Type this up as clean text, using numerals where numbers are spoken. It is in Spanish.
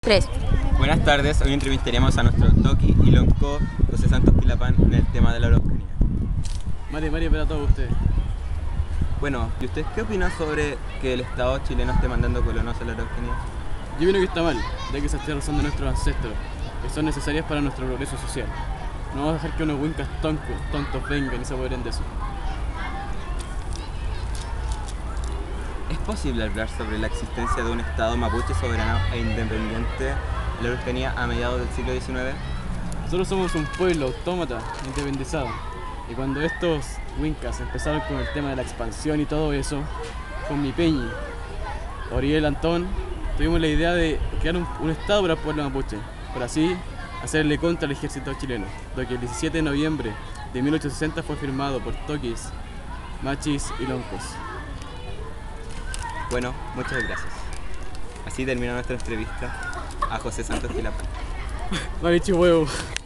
3. Buenas tardes, hoy entrevistaremos a nuestro Toki y Lonco José Santos Quilapán en el tema de la Araucanía. Mate para todos ustedes. Bueno, ¿y usted qué opina sobre que el Estado chileno esté mandando colonos a la Araucanía? Yo opino que está mal, ya que esas tierras son de nuestros ancestros, que son necesarias para nuestro progreso social. No vamos a dejar que unos wincas tontos vengan y se apoderen de eso. ¿Es posible hablar sobre la existencia de un Estado mapuche soberano e independiente en la Araucanía a mediados del siglo XIX? Nosotros somos un pueblo autómata, independizado. Y cuando estos wincas empezaron con el tema de la expansión y todo eso, con mi peñi, Oriel Antón, tuvimos la idea de crear un Estado para el pueblo mapuche, para así hacerle contra al ejército chileno, lo que el 17 de noviembre de 1860 fue firmado por Tokis, Machis y Loncos. Bueno, muchas gracias. Así termina nuestra entrevista a José Santos Quilapán. Marichi huevo.